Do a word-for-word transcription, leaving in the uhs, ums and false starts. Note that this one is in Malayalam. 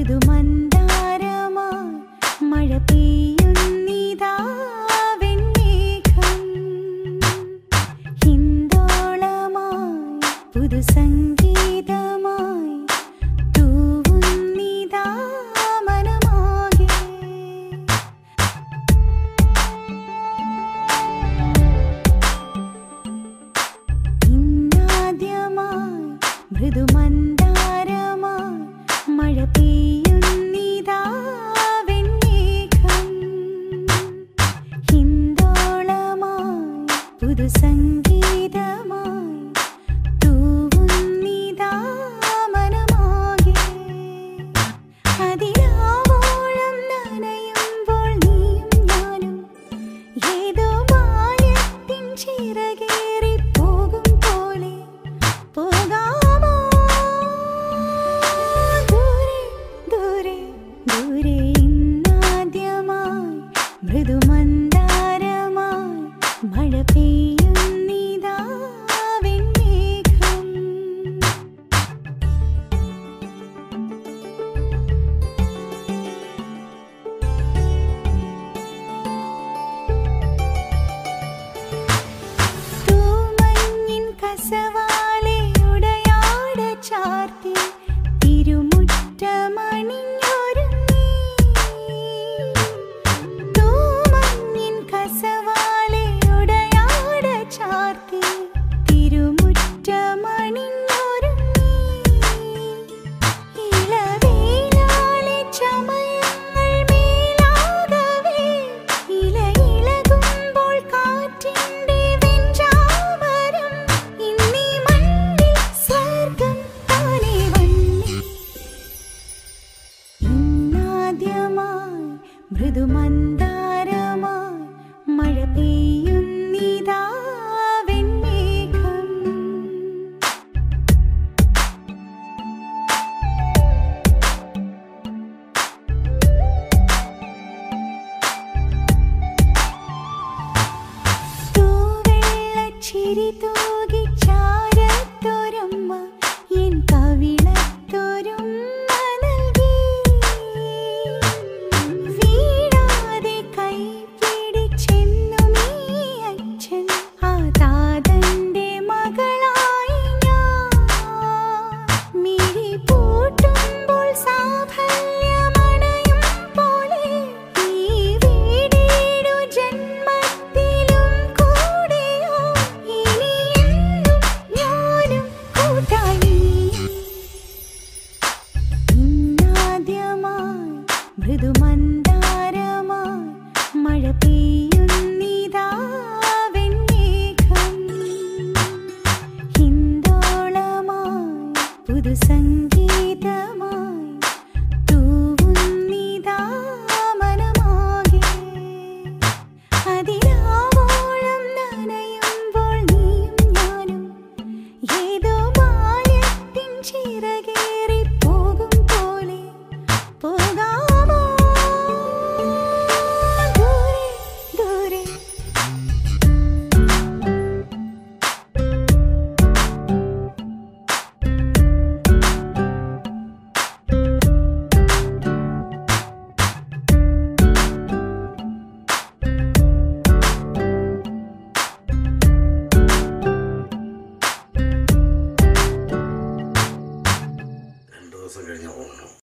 മൃദുമന്ദാരമായി മഴ പെയ്യുന്നിതാ വെൺമേഘം. ഹിന്ദോളമായി പുതുസംഗീതമായി തൂവുന്നിതാ മനമാകെ. ഇന്നാദ്യമായി മൃദുമന്ദാരമായി മഴ പെയ്യുന്നിതാ വെൺമേഘം. ഹിന്ദോളമായി പുതുസംഗീതമായി തൂവുന്നിതാ മനമാകെ. അതിരാവോളം നനയുമ്പോൾ നീയും ഞാനും ഏതോ മായത്തിൻ ചിറകേറി പോകും പോലെ പോകാമോ? മൃദുമന്ദാരമായി മഴ പെയ്യുന്നിതാ വെൺമേഘം. തൂമഞ്ഞിൻ കസവാലെ ഉടയാട ചാർത്തി തിരുമുറ്റമണിഞ്ഞൊരുങ്ങി. സവാലെ ഉടയാട ചാർത്തി തിരുമുറ്റമണിഞ്ഞൊരുങ്ങി. ഇളവേലാളി ചമയങ്ങൾ മേലാകവേ ഇലയിളകുമ്പോൾ കാറ്റിന്റെ വെഞ്ചാമരം ഇന്നീ മണ്ണിൽ സ്വർഗം താനെ വന്നി. ഇന്നാദ്യമായി മൃദുമന്ദാരമായി മഴ പെയ്യുന്നിതാ വെൺമേഘം. തൂവെള്ളച്ചിരി തൂകി ചാരത്തൊരമ്മ എൻ കവിളത്തൊരുമ്മ നൽകി. വീഴാതെ കൈ പിടിച്ചെന്നുമീ അച്ഛൻ ആ താതന്റെ മകളായി ഞാൻ. മിഴി പൂട്ടുമ്പോൾ സാഫല്യമണയും പോലെ ഈ വീടേഴു ജന്മത്തിലും കൂടെയോ ഇനിയെന്നും ഞാനും കൂട്ടായി. ഇന്നാദ്യമായി മൃദുമന്ദാരമായി മഴ പെയ്യുന്നിതാ വെൺമേഘം. ഹിന്ദോളമായി പുതുസംഗീതമായി തൂവുന്നിതാ മനമാകെ. അതിരാവോളം നനയുമ്പോൾ നീയും ഞാനും ഏതോ മായത്തിൻ ചിറകേറി പോകും പോലെ പോകാമോ? ദൂരെ ദൂരെ രണ്ടു ദിവസം കഴിഞ്ഞ ഓണം